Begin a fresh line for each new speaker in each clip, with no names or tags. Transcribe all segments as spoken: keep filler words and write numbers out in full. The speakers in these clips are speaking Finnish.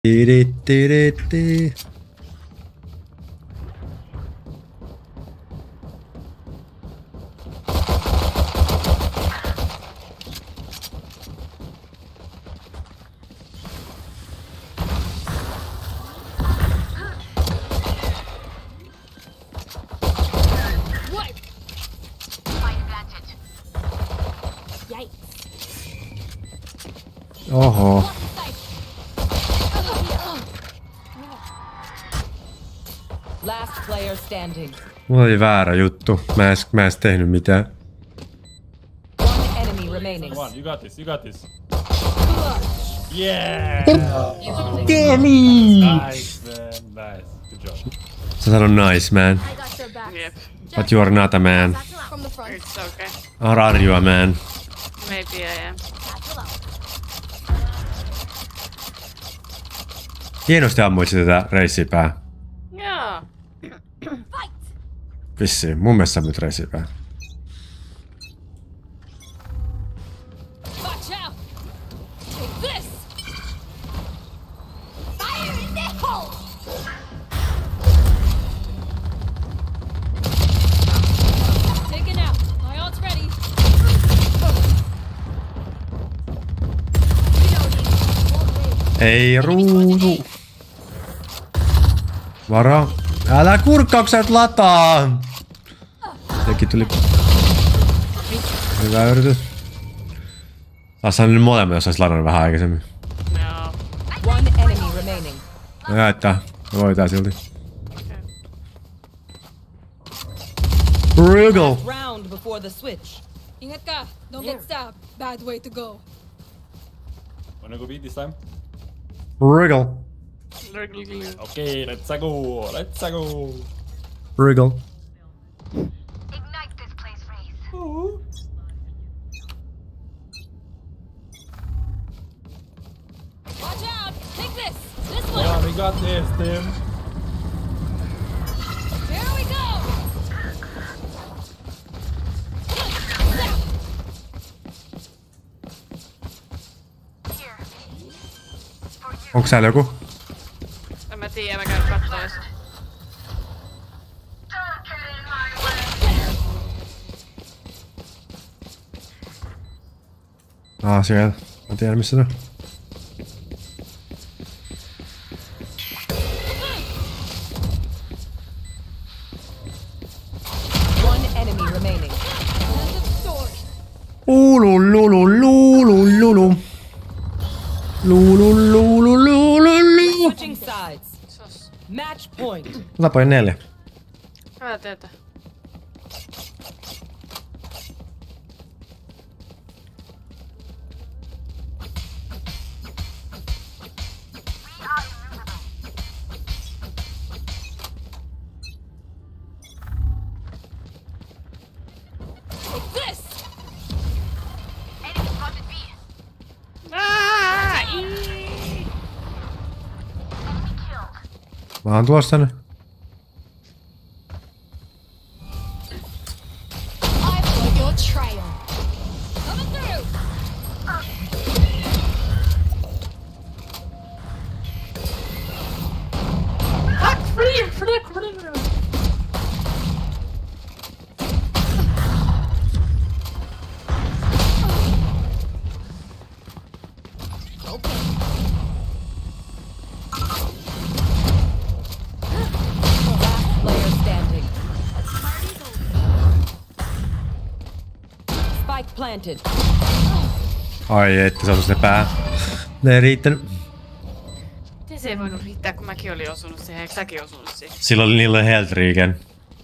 Tiri-tiri-tiri. Oho.
Last player standing.
Mulla oli väärä juttu. Mä en, mä en edes tehnyt mitään.
One enemy remaining.
Come on, you got this, you got this. Yeah!
Damn it!
Nice, man, nice. Good job.
Sä sanot nice, man.
Yep.
But you are not a man.
It's okay.
Or are you a man?
Maybe I am.
Hienosti ammuit tätä reissipää.
Joo.
Vissiin. Mun mielestä sä ammut reissipää. Ei ruudu. Varo. Älä kurkkaukset lataa. Sekin tuli. Hyvä yritys. Taassahan nyt molemmat, jos ois ladannut vähän aikaisemmin.
Joo.
One enemy remaining.
No näyttää. Me voitaan silti. Wriggle.
Round before the switch.
Ingat, don't get stabbed. Bad way to go.
Wanna go beat this time?
Wriggle.
Okay, let's go, let's go.
Wriggle.
Ignite this place, Wraith.
Ooh.
Watch out! Take this! This one!
Yeah, we got this, Tim.
Here we go!
Onks täällä joku?
En mä tiedä, mä käyn kattois.
Ah, siellä. Mä tiedän missä se on.
One enemy remaining.
Ululululululu. Lulululululu.
Switching sides.
Sos.
Match point.
Mä tapoin neljä.
Hyvä tietää.
Mä oon tuossa tänne.
Player standing. Spike planted.
Ai että se on se pää. Ne ei riittänyt.
Miten se ei voinut riittää, kun mäkin olin osunut siihen, eikö säkin osunut siihen?
Silloin niillä health regen.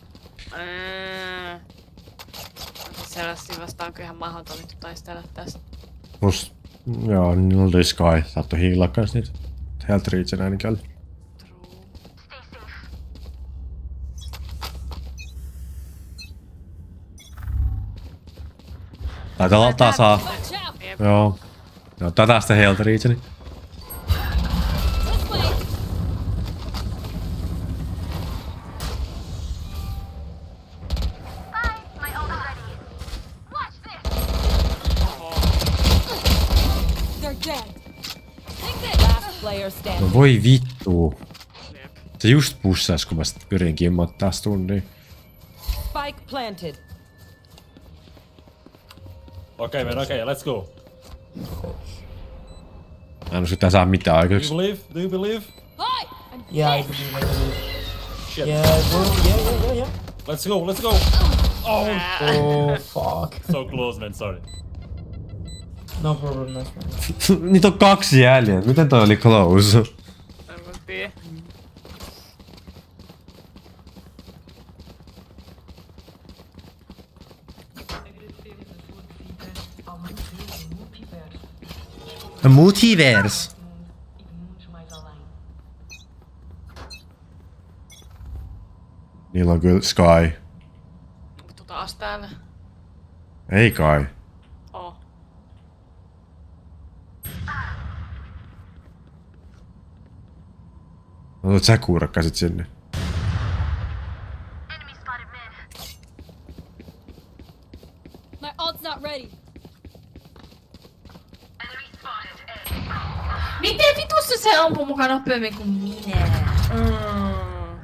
Ää. Sellaisia vastaan on ihan mahdoton vittu taistella tästä.
Plus, joo, niillä oli Sky. Saattoi hiilaa kans niitä. Health regen ainakin oli. Taitaa olla tasaa. Joo. Joo, tätä sitä health regeni. Voi vittu.
Jep.
Se just pussas, kun mä sit pyrin kimmottaa stunnia.
Spike planted.
Okay, man, okay, let's go.
Mä en oo sitä saa mitään
Do
aikaiseksi.
you believe? Do you believe?
Hi! I'm
Yeah, I believe, I believe.
Shit.
Yeah, bro. Yeah, yeah, yeah, yeah.
Let's go, let's go. Oh,
Oh, fuck.
so close, man, sorry.
No problem, nice man.
Niitä on kaksi jäljellä. Miten toi oli close?
En mä tiedä.
Multiverse. Niillä on kyllä Sky.
Mutta taas täällä.
Ei kai.
Oh.
Otat sä kuurakkasit sinne.
Enemy spotted mid.
My ult's not ready.
Enemy spotted A.
Miten vitussa se ampuu mukaan nopeammin kuin minä? Mm.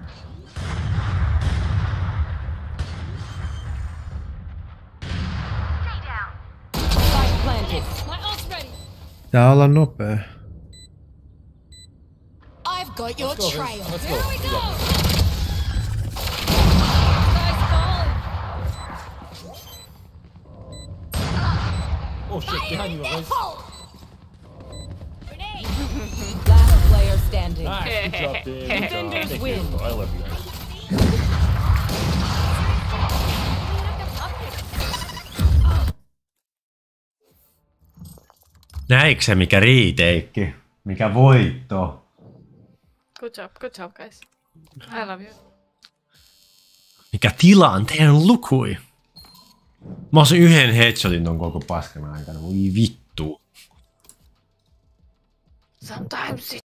Stay down.
Spike planted.
My ult's ready.
Tää olla nopea.
I've got your
Let's go,
trail.
let's
Here
go.
we go.
Yeah.
Guy's falling.
Oh shit, behind you guys.
Grenade.
Last player standing.
Nice, good job, team. Good job.
Defenders
Thank
win.
you. I love you guys.
Näikö se mikä riiteikki? Mikä voitto?
Good job, good job guys. I love you.
Mikä tilanteen lukui? Mä osin yhden headshotin ton koko paskan aikana. Voi vittu.
Sometimes it